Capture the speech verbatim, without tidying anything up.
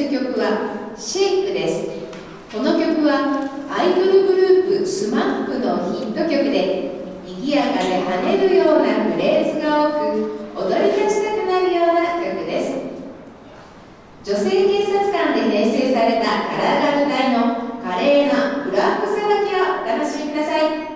曲はシェイクです。この曲はアイドルグループスマップのヒット曲で、賑やかで跳ねるようなフレーズが多く、踊り出したくなるような曲です。女性警察官で編成されたカラーガル隊の華麗なフラッグさばきをお楽しみください。